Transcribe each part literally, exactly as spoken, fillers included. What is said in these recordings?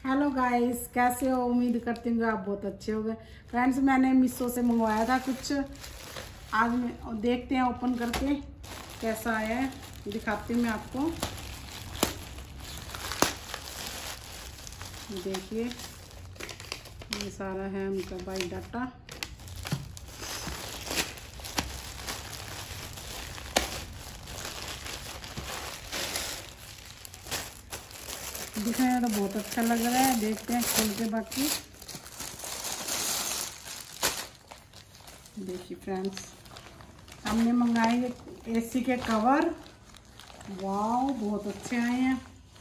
Hello guys, कैसे हो? उम्मीद करती हूँ आप बहुत अच्छे हो गए। फ्रेंड्स, मैंने मीशो से मंगवाया था कुछ, आज मैं देखते हैं ओपन करके कैसा आया है, दिखाती हूँ मैं आपको। देखिए, ये सारा है उनका बाई डाटा। दिखने में तो बहुत अच्छा लग रहा है, देखते हैं खोल के। बाकी देखिए फ्रेंड्स, हमने मंगाए एसी के कवर। वाह, बहुत अच्छे आए हैं।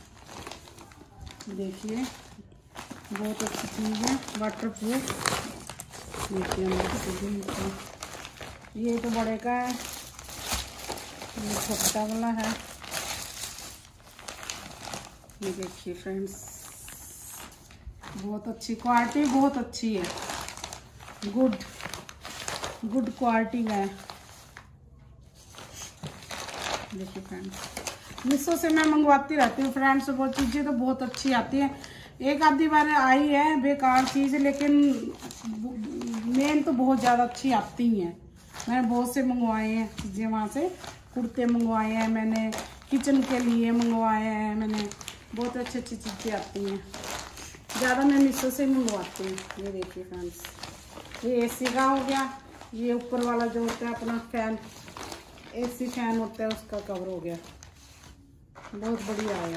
देखिए, बहुत अच्छी चीज़ है, वाटर प्रूफ। देखिए अंदर, ये तो बड़े का है, ये छोटा वाला है। ये देखिए फ्रेंड्स, बहुत अच्छी क्वालिटी, बहुत अच्छी है, गुड गुड क्वालिटी का है। देखिए फ्रेंड्स, मीशो से मैं मंगवाती रहती हूँ फ्रेंड्स, वो चीज़ें तो बहुत अच्छी आती हैं। एक आधी बार आई है बेकार चीज़, लेकिन मेन तो बहुत ज़्यादा अच्छी आती हैं। मैंने बहुत से मंगवाए हैं चीज़ें वहाँ से, कुर्ते मंगवाए हैं मैंने, किचन के लिए मंगवाए हैं मैंने, बहुत अच्छी अच्छी चीज़ें आती हैं। ज़्यादा मैं मीशो से मंगवाती हूँ। ये देखिए फ्रेंड्स, ये एसी का हो गया, ये ऊपर वाला जो होता है अपना फैन, एसी फैन होता है, उसका कवर हो गया, बहुत बढ़िया आया।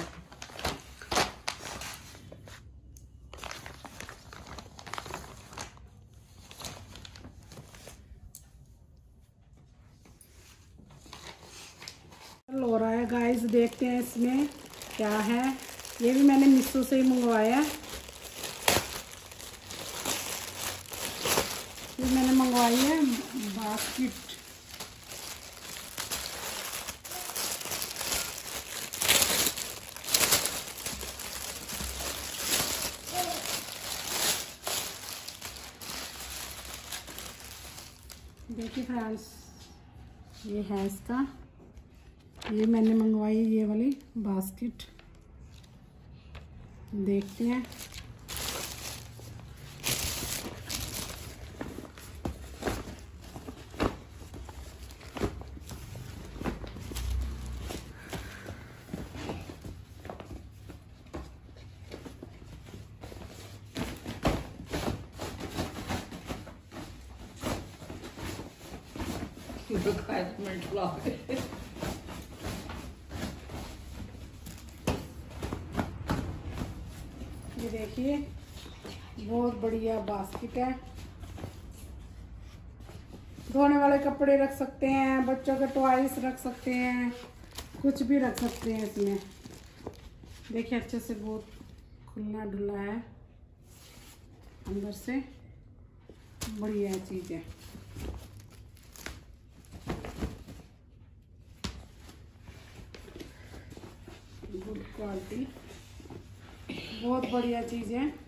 हो रहा है गाइस, देखते हैं इसमें क्या है। ये भी मैंने मीशो से ही मंगवाया। ये मैंने मंगवाई है बास्केट। देखिए फ्रेंड्स, ये है इसका, ये मैंने मंगवाई ये वाली बास्केट। देखते हैं। ये देखिए, बहुत बढ़िया बास्केट है। धोने वाले कपड़े रख सकते हैं, बच्चों के टॉयज रख सकते हैं, कुछ भी रख सकते हैं इसमें। देखिए अच्छे से, बहुत खुला डुला है अंदर से, बढ़िया चीज़ है। गुड क्वालिटी, बहुत बढ़िया चीज़ है।